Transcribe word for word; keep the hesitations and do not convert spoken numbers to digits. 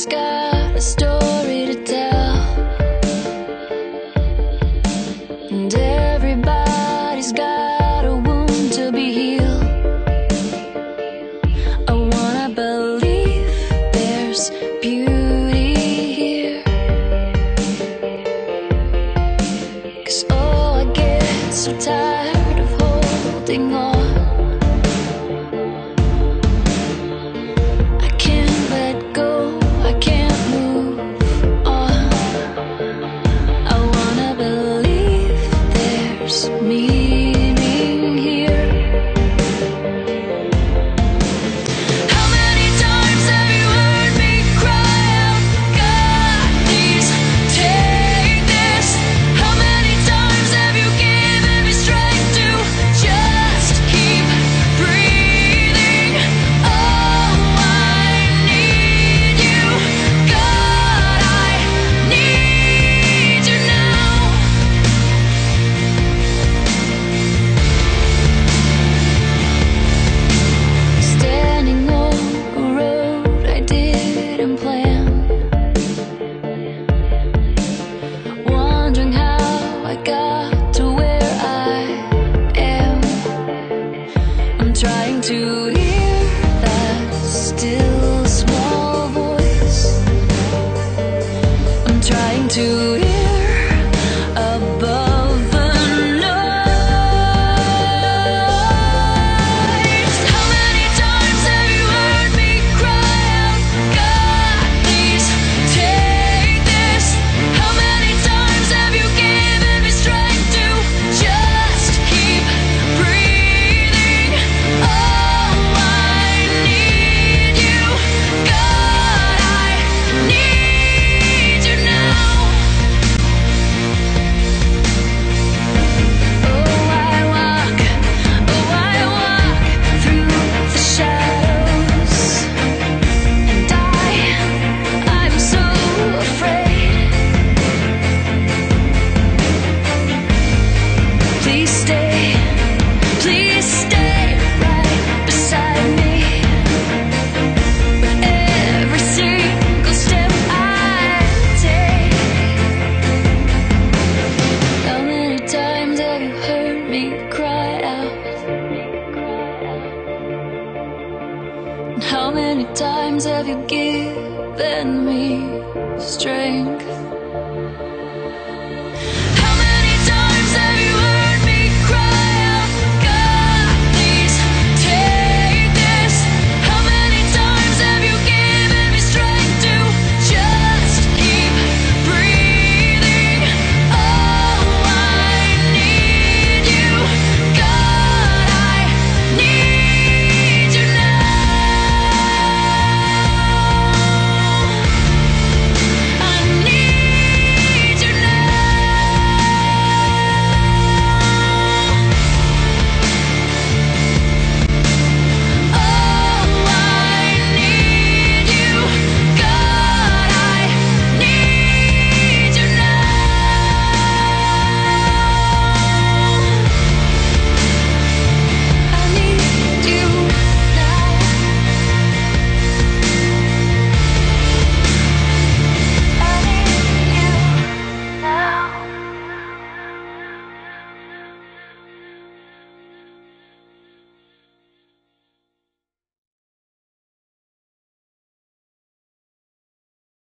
Everybody's got a story to tell, and everybody's got a wound to be healed. I wanna believe there's beauty here, 'cause oh, I get so tired of holding on. Meaning here. How many times have you heard me cry out, God, please take this? How many times have you given me strength to just keep breathing? Oh, I need you, God, I need you now. Trying to hear that still small voice. I'm trying to hear above the noise. How many times have you heard me cry out, God, please take this? How many times have you given me strength to just keep breathing? Oh, I need you, God, I need you now. Oh, I walk, oh, I walk through the shadows, and I, I'm so afraid. Please stay, please stay right beside me. With every single step I take. How many times have you heard me cry out? And how many times have you given me strength?